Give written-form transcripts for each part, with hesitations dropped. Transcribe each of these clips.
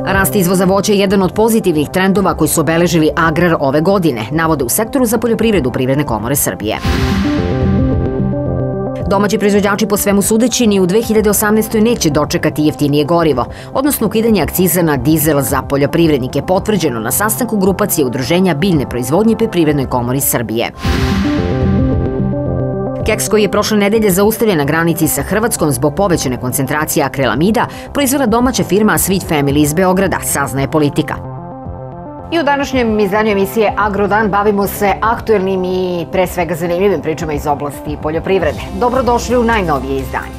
Rast izvoza voća je jedan od pozitivnih trendova koji su obeležili agrar ove godine, navode u sektoru za poljoprivredu Privredne komore Srbije. Domaći proizvođači po svemu sudeći ni u 2018. neće dočekati jeftinije gorivo, odnosno ukidanje akciza na dizel za poljoprivrednike, potvrđeno na sastanku grupacije Udruženja biljne proizvodnje pri Privrednoj komori Srbije. Keks koji je prošle nedelje zaustavljen na granici sa Hrvatskom zbog povećane koncentracije akrilamida proizvela domaća firma Sweet Family iz Beograda, saznaje Politika. I u današnjem izdanju emisije Agrodan bavimo se aktuelnim i pre svega zanimljivim pričama iz oblasti poljoprivrede. Dobrodošli u najnovije izdanje.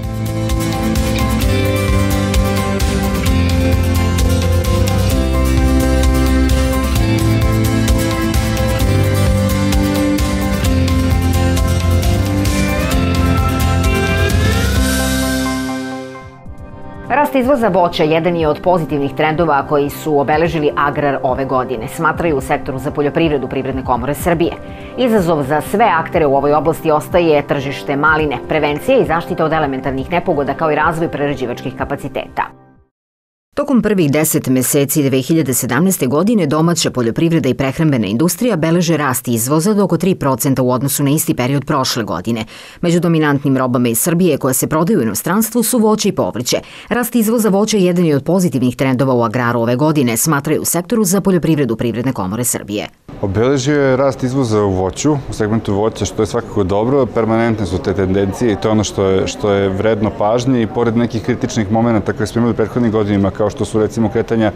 Rast izvoza voća jedan je od pozitivnih trendova koji su obeležili agrar ove godine, smatraju u sektoru za poljoprivredu Privredne komore Srbije. Izazov za sve aktere u ovoj oblasti ostaje tržište maline, prevencija i zaštita od elementarnih nepogoda kao i razvoj prerađivačkih kapaciteta. Tokom prvih 10 meseci 2017. godine domaća poljoprivreda i prehrambena industrija beleže rast izvoza do oko 3% u odnosu na isti period prošle godine. Među dominantnim robama iz Srbije koje se prodaju u inostranstvu su voće i povrće. Rast izvoza voća je jedan od pozitivnih trendova u agraru ove godine, smatraju u sektoru za poljoprivredu Privredne komore Srbije. Obeležio je rast izvoza u voću, u segmentu voća, što je svakako dobro. Permanentne su te tendencije i to je ono što je vredno pažnje i pored nekih kritičnih momenta koje smo imali prethodnih godinima, kao što su recimo kretanja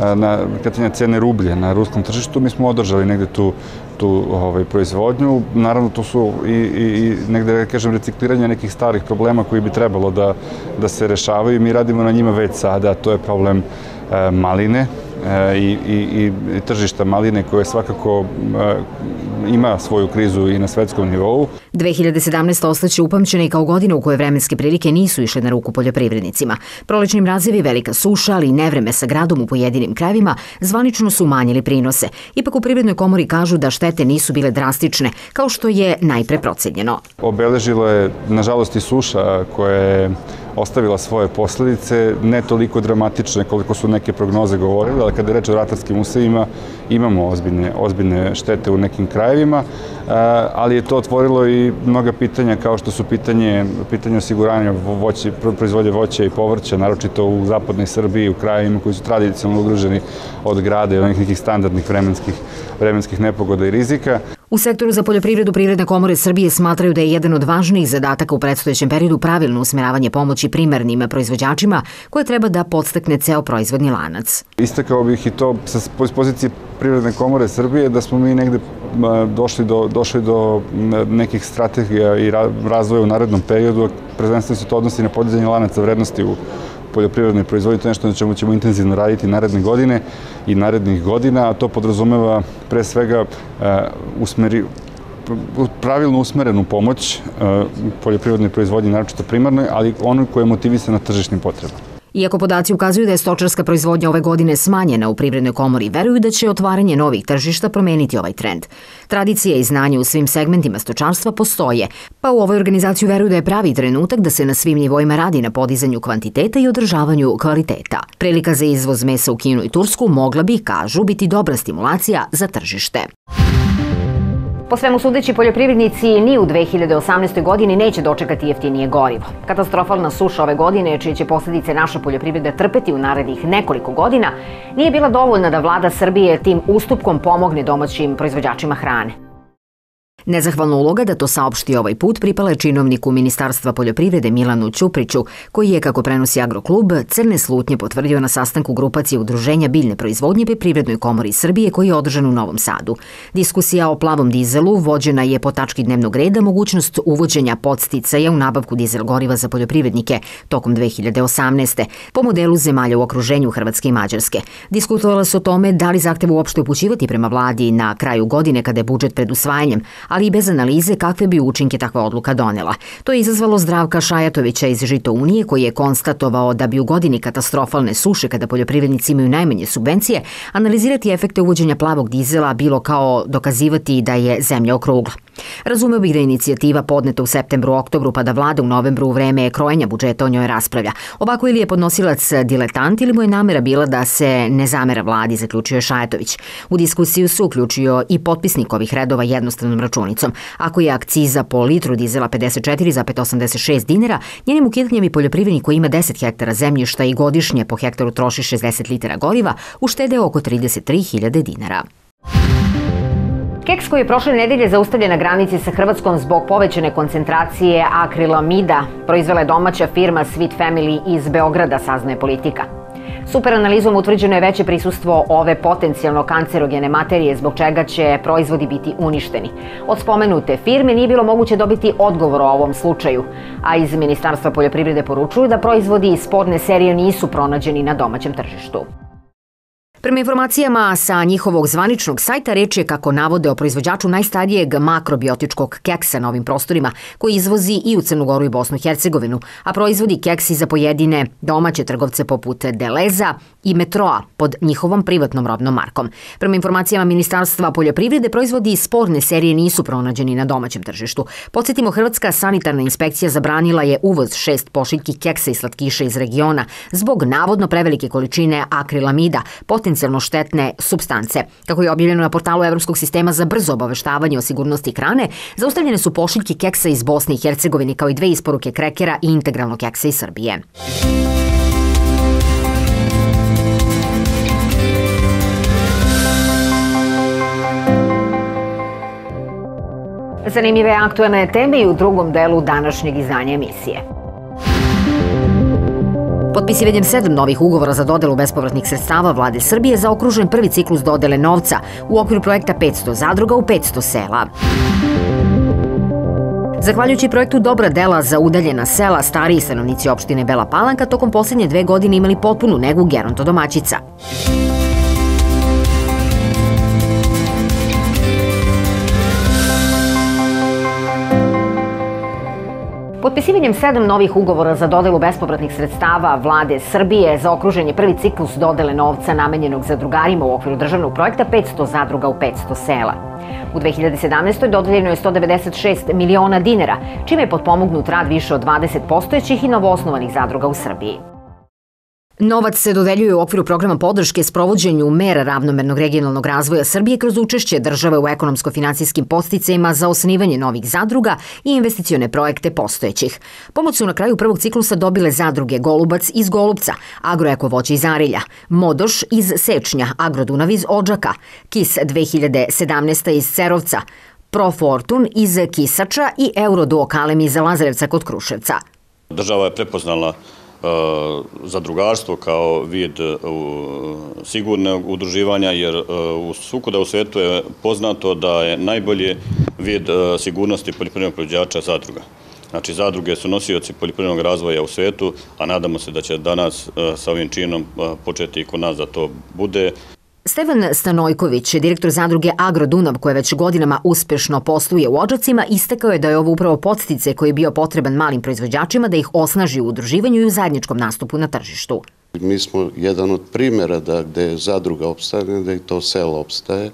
cene rublje na ruskom tržištu, mi smo održali negde tu proizvodnju. Naravno, tu su i negde, da kažem, recikliranje nekih starih problema koji bi trebalo da se rešavaju i mi radimo na njima već sada. To je problem maline i tržišta maline koje svakako ima svoju krizu i na svetskom nivou. 2017. ostaće upamćena i kao godina u kojoj vremenske prilike nisu išle na ruku poljoprivrednicima. Prolećni mrazevi, velika suša, ali i nevreme sa gradom u pojedinim krajevima zvanično su umanjili prinose. Ipak u Privrednoj komori kažu da štete nisu bile drastične, kao što je najpre procenjeno. Obeležilo je, nažalost, i suša koja je ostavila svoje posledice, ne toliko dramatične koliko su neke prognoze govorile, ali kada je reč o ratarskim usevima imamo ozbiljne štete u nekim krajevima, ali je to otvorilo i mnoga pitanja kao što su pitanje osiguranja proizvodnje voća i povrća, naročito u zapadnoj Srbiji, u krajevima koji su tradicionalno ugroženi od grada i onih nekih standardnih vremenskih nepogoda i rizika. U sektoru za poljoprivredu Privredne komore Srbije smatraju da je jedan od važnijih zadataka u predstojećem periodu pravilno usmeravanje pomoći primarnim proizvođačima koje treba da podstakne ceo proizvodni lanac. Istakao bih i to sa pozicije Privredne komore Srbije da smo mi negde došli do nekih strategija i razvoja u narednom periodu. Prvenstveno se to odnosi na podizanje lanaca vrednosti u poljoprivrednoj proizvodnji, to je nešto na čemu ćemo intenzivno raditi naredne godine i narednih godina, a to podrazumeva pre svega pravilno usmerenu pomoć poljoprivrednoj proizvodnji, naročito primarnoj, ali onoj koja je motivisana tržišnim potrebama. Iako podaci ukazuju da je stočarska proizvodnja ove godine smanjena u Privrednoj komori, veruju da će otvaranje novih tržišta promeniti ovaj trend. Tradicija i znanje u svim segmentima stočarstva postoje, pa u ovoj organizaciji veruju da je pravi trenutak da se na svim nivoima radi na podizanju kvantiteta i održavanju kvaliteta. Prilika za izvoz mesa u Kinu i Tursku mogla bi, kažu, biti dobra stimulacija za tržište. Po svemu sudeći, poljoprivrednici ni u 2018. godini neće dočekati jeftinije gorivo. Katastrofalna suša ove godine, čije će posledice naša poljoprivreda trpeti u narednih nekoliko godina, nije bila dovoljna da vlada Srbije tim ustupkom pomogne domaćim proizvođačima hrane. Nezahvalna uloga da to saopšti ovaj put pripala je činovniku Ministarstva poljoprivrede Milanu Ćupriću, koji je, kako prenosi Agroklub, crne slutnje potvrdio na sastanku grupacije Udruženja biljne proizvodnje pri Privrednoj komori Srbije koji je održan u Novom Sadu. Diskusija o plavom dizelu vođena je po tački dnevnog reda mogućnost uvođenja podsticaja u nabavku dizel goriva za poljoprivrednike tokom 2018. po modelu zemalja u okruženju Hrvatske i Mađarske. Diskutovalo se o tome da li zahtev uopšte upućivati prema vladi na kraju godine kada je budžet pred usvajanjem, ali i bez analize kakve bi učinke takva odluka donela. To je izazvalo Zdravka Šajatovića iz Žito Unije, koji je konstatovao da bi u godini katastrofalne suše, kada poljoprivrednici imaju najmanje subvencije, analizirati efekte uvođenja plavog dizela bilo kao dokazivati da je zemlja okrugla. Razumeo bih da je inicijativa podneta u septembru-oktobru pa da vlada u novembru u vreme krojenja budžeta o njoj raspravlja. Ovako ili je podnosilac diletant ili mu je namera bila da se ne zamera vladi, zaključio je Šajatović. U diskusiju se uključio i potpisnik ovih redova jednostavnom računicom. Ako je akciza po litru dizela 54,86 dinara, njenim ukidanjem i poljoprivrednik koji ima 10 hektara zemljišta i godišnje po hektaru troši 60 litara goriva, uštede oko 33.000 dinara. Keks koji je prošle nedelje zaustavljen na granici sa Hrvatskom zbog povećane koncentracije akrilamida proizvela je domaća firma Sweet Family iz Beograda, saznaje Politika. Super analizom utvrđeno je veće prisustvo ove potencijalno kancerogene materije zbog čega će proizvodi biti uništeni. Od spomenute firme nije bilo moguće dobiti odgovor o ovom slučaju, a iz Ministarstva poljoprivrede poručuju da proizvodi iz sporne serije nisu pronađeni na domaćem tržištu. Prema informacijama sa njihovog zvaničnog sajta, reč je, kako navode, o proizvođaču najstarijeg makrobiotičkog keksa na ovim prostorima, koji izvozi i u Crnu Goru i Bosnu i Hercegovinu, a proizvodi keksi za pojedine domaće trgovce poput Deleza i Metroa pod njihovom privatnom robnom markom. Prema informacijama Ministarstva poljoprivrede, proizvodi iz sporne serije nisu pronađeni na domaćem tržištu. Podsjetimo, Hrvatska sanitarna inspekcija zabranila je uvoz 6 pošiljki keksa i slatkiša iz regiona zbog navodno prevelike količine akrilamida, potencijalno štetne supstance. Kako je objavljeno na portalu Evropskog sistema za brzo obaveštavanje o sigurnosti hrane, zaustavljene su pošiljke keksa iz Bosne i Hercegovine, kao i 2 isporuke krekera i integralnog keksa iz Srbije. Zanimljive aktuelne teme i u drugom delu današnjeg izdanja emisije. Potpisivanjem 7 novih ugovora za dodelu bespovratnih sredstava Vlade Srbije zaokružen prvi ciklus dodele novca u okviru projekta 500 zadruga u 500 sela. Zahvaljujući projektu Dobra dela za udaljena sela, stariji stanovnici opštine Bela Palanka tokom posljednje 2 godine imali potpunu negu gerontodomaćica. Potpisivanjem 7 novih ugovora za dodelu bespovratnih sredstava Vlade Srbije zaokružen je prvi ciklus dodele novca namenjenog zadrugarima u okviru državnog projekta 500 zadruga u 500 sela. U 2017. dodeljeno je 196 miliona dinara, čime je potpomognut rad više od 20 postojećih i novoosnovanih zadruga u Srbiji. Novac se dodeljuje u okviru programa podrške sprovođenju mera ravnomernog regionalnog razvoja Srbije kroz učešće države u ekonomsko-finansijskim podsticajima za osnivanje novih zadruga i investicione projekte postojećih. Pomoć su na kraju prvog ciklusa dobile zadruge Golubac iz Golubca, Agroeko voće iz Arilja, Modoš iz Sečnja, Agrodunav iz Odžaka, KIS 2017 iz Cerovca, Profortun iz Kisača i Euroduokalem iz Lazarevca kod Kruševca. Država je prepoznala zadrugarstvo kao vid sigurnog udruživanja, jer svukuda u svetu je poznato da je najbolji vid sigurnosti poljoprivrednog proizvođača zadruga. Znači, zadruge su nosioci poljoprivrednog razvoja u svetu, a nadamo se da će danas sa ovim činom početi i kod nas da to bude. Stefan Stanojković, direktor zadruge Agrodunav, koja već godinama uspešno posluje u Odžacima, istakao je da je ovo upravo podstice koji je bio potreban malim proizvođačima da ih osnaži u udruživanju i u zajedničkom nastupu na tržištu. Mi smo jedan od primjera da gde zadruga opstane, da i to selo opstaje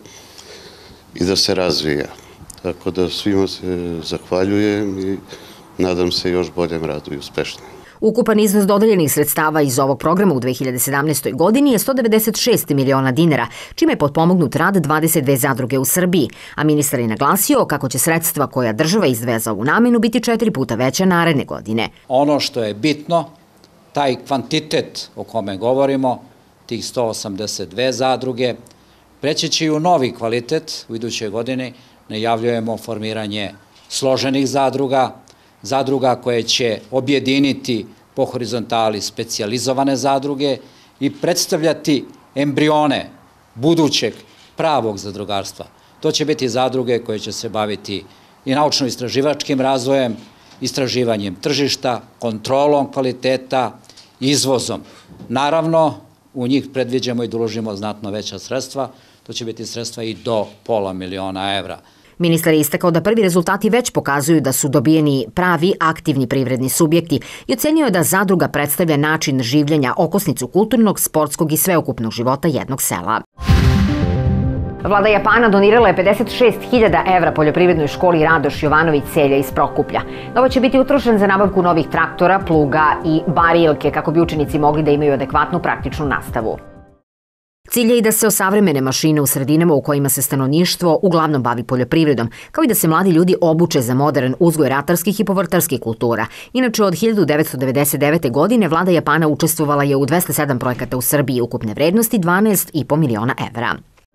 i da se razvija. Tako da svima se zahvaljujem i nadam se još boljem radu i uspešnijem. Ukupan iznos dodeljenih sredstava iz ovog programa u 2017. godini je 196 miliona dinara, čime je potpomognut rad 22 zadruge u Srbiji, a ministar je naglasio kako će sredstva koja država izdvaja za ovu namenu biti 4 puta veća naredne godine. Ono što je bitno, taj kvantitet o kome govorimo, tih 182 zadruge, preći će i u novi kvalitet u idućoj godini. Najavljujemo formiranje složenih zadruga, zadruga koje će objediniti po horizontali specijalizovane zadruge i predstavljati embrione budućeg pravog zadrugarstva. To će biti zadruge koje će se baviti i naučno-istraživačkim razvojem, istraživanjem tržišta, kontrolom kvaliteta, izvozom. Naravno, u njih predviđamo i da uložimo znatno veća sredstva, to će biti sredstva i do $500.000 evra. Ministar je istakao da prvi rezultati već pokazuju da su dobijeni pravi aktivni privredni subjekti i ocenio je da zadruga predstavlja način življenja, okosnicu kulturnog, sportskog i sveukupnog života jednog sela. Vlada Japana donirala je 56.000 evra poljoprivrednoj školi Radoš Jovanović Selja iz Prokuplja. Novac će biti utrošen za nabavku novih traktora, pluga i barilke kako bi učenici mogli da imaju adekvatnu praktičnu nastavu. Cilj je i da se osavremene mašine u sredinama u kojima se stanovništvo uglavnom bavi poljoprivredom, kao i da se mladi ljudi obuče za modern uzgoj ratarskih i povrtarskih kultura. Inače, od 1999. godine Vlada Japana učestvovala je u 207 projekata u Srbiji ukupne vrednosti 12,5 miliona evra.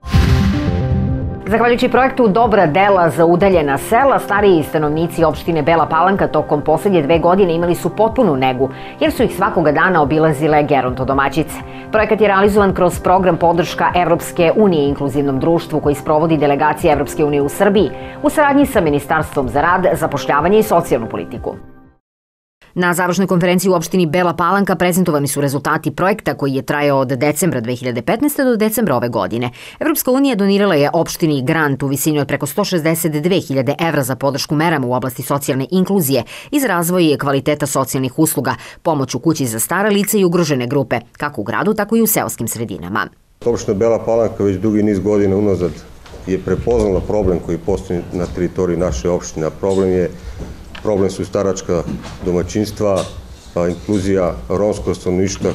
Zahvaljujući projektu Dobra dela za udaljena sela, stariji stanovnici opštine Bela Palanka tokom poslednje 2 godine imali su potpunu negu, jer su ih svakoga dana obilazile gerontodomaćice. Projekat je realizovan kroz program podrška Evropske unije inkluzivnom društvu koji sprovodi delegacija Evropske unije u Srbiji u saradnji sa Ministarstvom za rad, zapošljavanje i socijalnu politiku. Na završnoj konferenciji u opštini Bela Palanka prezentovani su rezultati projekta koji je trajao od decembra 2015. do decembra ove godine. Evropska unija donirala je opštini grant u visini od preko 162.000 evra za podršku merama u oblasti socijalne inkluzije iz razvoja i kvaliteta socijalnih usluga, pomoć u kući za stara lica i ugrožene grupe, kako u gradu, tako i u seoskim sredinama. Opština Bela Palanka već dugi niz godina unazad je prepoznala problem koji postoji na teritoriji naše opštine. Problem su staračka domaćinstva, inkluzija romskog stanovništva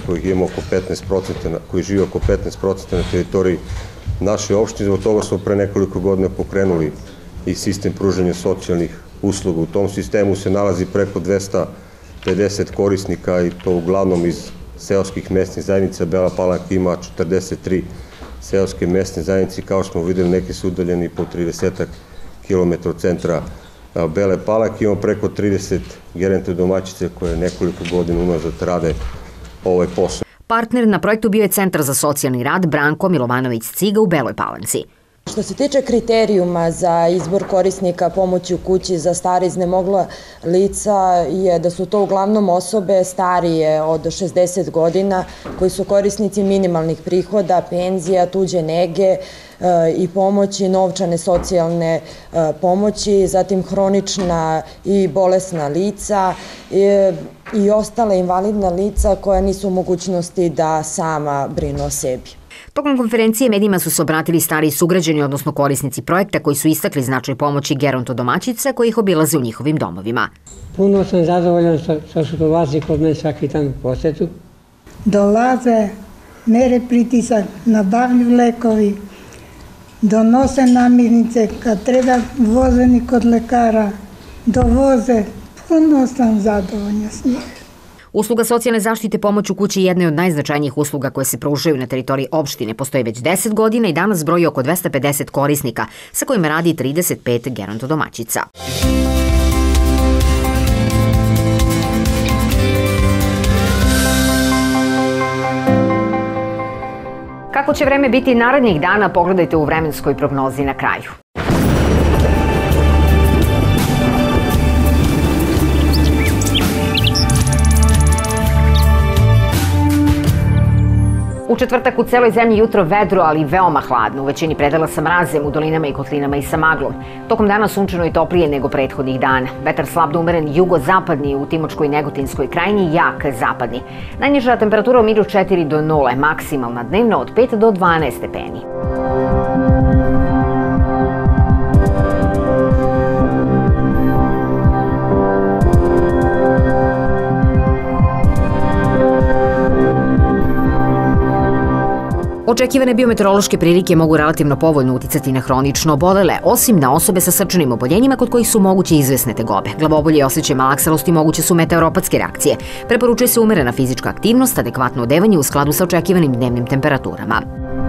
koji žive oko 15% na teritoriji naše opštine. Zbog toga smo pre nekoliko godina pokrenuli i sistem pružanja socijalnih usluga. U tom sistemu se nalazi preko 250 korisnika i to uglavnom iz seoskih mesnih zajednica. Bela Palanka ima 43 seoske mesne zajednice. Kao što smo videli, neki su udaljeni po 30 km od centra Bele Palanke. Imamo preko 30 gerontodomaćice koje nekoliko godina unazad rade ovaj posao. Partner na projektu bio je Centar za socijalni rad Branko Milovanović-Ciga u Beloj Palanci. Što se tiče kriterijuma za izbor korisnika pomoći u kući za stara iznemogla lica je da su to uglavnom osobe starije od 60 godina koji su korisnici minimalnih prihoda, penzija, tuđe nege i pomoći, novčane socijalne pomoći, zatim hronična i bolesna lica i ostala invalidna lica koja nisu u mogućnosti da sama brinu o sebi. Tokom konferencije medijima su se obratili stariji sugrađani, odnosno korisnici projekta koji su istakli značaj pomoći gerontodomaćica koji ih obilaze u njihovim domovima. Puno sam zadovoljan što su dolazi kod mene svaki dan u posetu. Dolaze, mere pritisak, nabavlju lekovi, donose namirnice, kad treba vozeni kod lekara, dovoze. Puno sam zadovoljna s njih. Usluga socijalne zaštite pomoć u kući je jedna od najznačajnijih usluga koje se pružaju na teritoriji opštine. Postoji već 10 godina i danas broji oko 250 korisnika, sa kojima radi 35 gerontodomaćica. Kako će vreme biti narednih dana, pogledajte u vremenskoj prognozi na kraju. U četvrtak u celoj zemlji jutro vedro, ali veoma hladno. U većini predela sa mrazem, u dolinama i kotlinama i sa maglom. Tokom dana sunčano i toplije nego prethodnih dana. Vetar slab do umeren jugozapadni, u Timočkoj i Negotinskoj krajini jak zapadni. Najniža temperatura u Miru 4 do 0, maksimalna dnevno od 5 do 12 stepeni. Očekivane biometeorološke prilike mogu relativno povoljno uticati na hronično obolele, osim na osobe sa srčanim oboljenjima kod kojih su moguće izvesne tegobe. Glavobolje i osjećaj malaksalosti moguće su meteoropatske reakcije. Preporučuje se umerena fizička aktivnost, adekvatno odevanje u skladu sa očekivanim dnevnim temperaturama.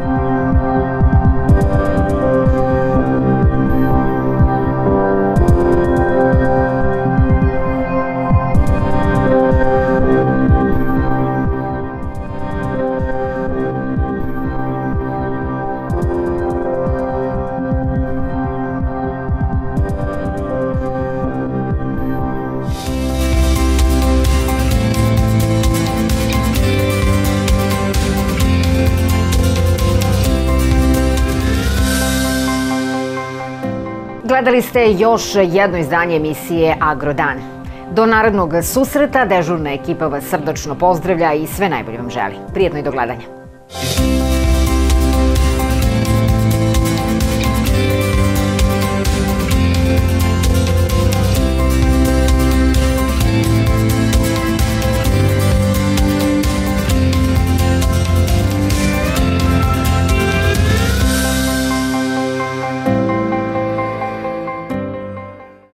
Gledali ste još jedno izdanje emisije Agrodan. Do narednog susreta dežurna ekipa vas srdačno pozdravlja i sve najbolje vam želi. Prijetno i do gledanja.